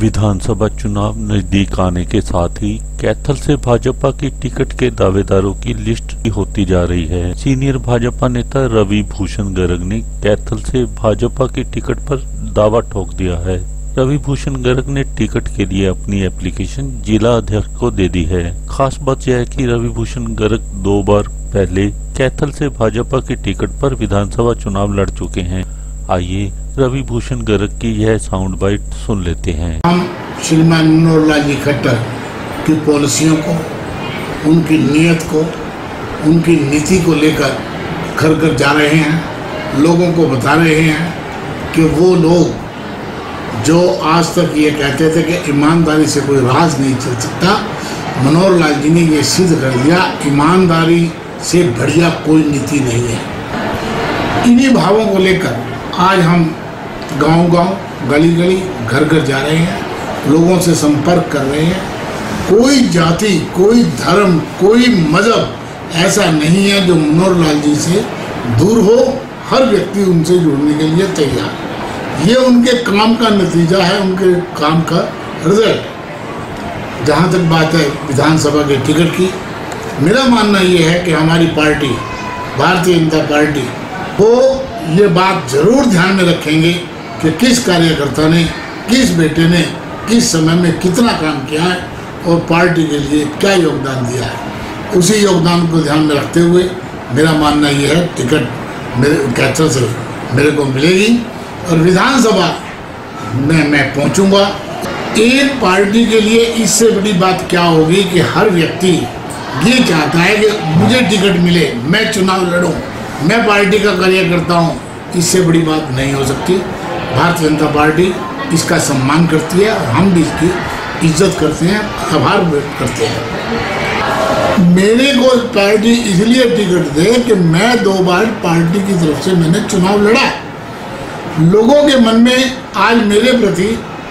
विधानसभा चुनाव नजदीक आने के साथ ही कैथल से भाजपा की टिकट के दावेदारों की लिस्ट होती जा रही है। सीनियर भाजपा नेता रवि भूषण गर्ग ने कैथल से भाजपा की टिकट पर दावा ठोक दिया है। रवि भूषण गर्ग ने टिकट के लिए अपनी एप्लीकेशन जिला अध्यक्ष को दे दी है। खास बात यह है कि रवि भूषण गर्ग 2 बार पहले कैथल से भाजपा की टिकट पर विधानसभा चुनाव लड़ चुके हैं। आइए रवि भूषण गर्ग की यह साउंड बाइट सुन लेते हैं। हम श्रीमान मनोहर लाल जी खट्टर की पॉलिसियों को, उनकी नीयत को, उनकी नीति को लेकर घर घर जा रहे हैं, लोगों को बता रहे हैं कि वो लोग जो आज तक ये कहते थे कि ईमानदारी से कोई राज नहीं चल सकता, मनोहर लाल जी ने ये सिद्ध कर दिया ईमानदारी से बढ़िया कोई नीति नहीं है। इन्हीं भावों को लेकर आज हम गांव-गांव, गली-गली, घर-घर जा रहे हैं, लोगों से संपर्क कर रहे हैं। कोई जाति, कोई धर्म, कोई मजहब ऐसा नहीं है जो मनोहर लाल जी से दूर हो। हर व्यक्ति उनसे जुड़ने के लिए तैयार। ये उनके काम का नतीजा है, उनके काम का रिजल्ट। जहाँ तक बात है विधानसभा के टिकट की, मेरा मानना ये है कि हमारी पार्टी, भारतीय जनता पार्टी, वो ये बात जरूर ध्यान में रखेंगे कि किस कार्यकर्ता ने, किस बेटे ने किस समय में कितना काम किया है और पार्टी के लिए क्या योगदान दिया है। उसी योगदान को ध्यान में रखते हुए मेरा मानना ये है टिकट मेरे कैथल से मेरे को मिलेगी और विधानसभा में मैं पहुंचूंगा। एक पार्टी के लिए इससे बड़ी बात क्या होगी कि हर व्यक्ति ये चाहता है कि मुझे टिकट मिले, मैं चुनाव लड़ूं, मैं पार्टी का कार्यकर्ता हूँ। इससे बड़ी बात नहीं हो सकती। भारतीय जनता पार्टी इसका सम्मान करती है और हम भी इसकी इज्जत करते हैं, आभार व्यक्त करते हैं। मेरे को पार्टी इसलिए टिकट दे कि मैं 2 बार पार्टी की तरफ से मैंने चुनाव लड़ा। लोगों के मन में आज मेरे प्रति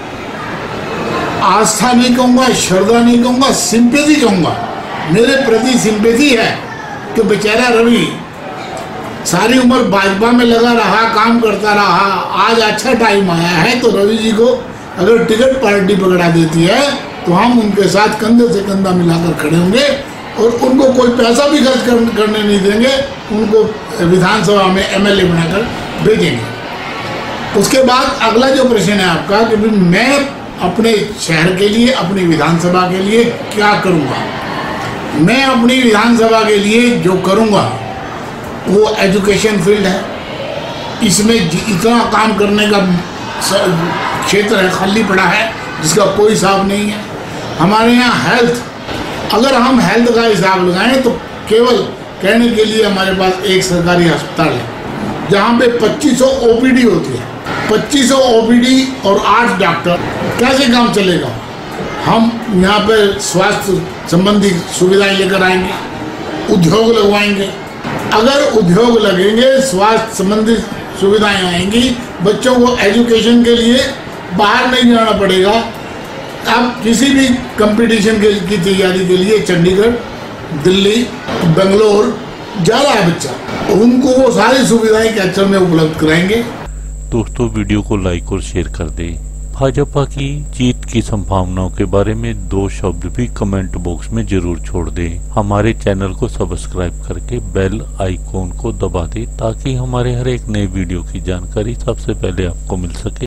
आस्था नहीं कहूँगा, श्रद्धा नहीं कहूँगा, सिंपैथी कहूँगा। मेरे प्रति सिंपैथी है कि बेचारा रवि सारी उम्र भाजपा में लगा रहा, काम करता रहा, आज अच्छा टाइम आया है तो रवि जी को अगर टिकट पार्टी पकड़ा देती है तो हम उनके साथ कंधे से कंधा मिलाकर खड़े होंगे और उनको कोई पैसा भी खर्च करने नहीं देंगे, उनको विधानसभा में एमएलए बनाकर भेजेंगे। उसके बाद अगला जो प्रश्न है आपका कि मैं अपने शहर के लिए, अपनी विधानसभा के लिए क्या करूँगा। मैं अपनी विधानसभा के लिए जो करूँगा वो एजुकेशन फील्ड है। इसमें इतना काम करने का क्षेत्र है, खाली पड़ा है, जिसका कोई हिसाब नहीं है। हमारे यहाँ हेल्थ, अगर हम हेल्थ का हिसाब लगाएं तो केवल कहने के लिए हमारे पास एक सरकारी अस्पताल है जहाँ पे 2500 ओपीडी होती है। 2500 ओपीडी और 8 डॉक्टर, कैसे काम चलेगा। हम यहाँ पे स्वास्थ्य संबंधी सुविधाएं लेकर आएंगे, उद्योग लगवाएंगे। अगर उद्योग लगेंगे, स्वास्थ्य संबंधी सुविधाएं आएंगी, बच्चों को एजुकेशन के लिए बाहर नहीं जाना पड़ेगा। अब किसी भी कंपटीशन की तैयारी के लिए चंडीगढ़, दिल्ली, बेंगलोर जा रहा है बच्चा, उनको वो सारी सुविधाएं कैथल में उपलब्ध कराएंगे। दोस्तों, वीडियो को लाइक और शेयर कर दें। भाजपा की जीत की संभावनाओं के बारे में 2 शब्द भी कमेंट बॉक्स में जरूर छोड़ दें। हमारे चैनल को सब्सक्राइब करके बेल आइकॉन को दबा दें ताकि हमारे हर एक नए वीडियो की जानकारी सबसे पहले आपको मिल सके।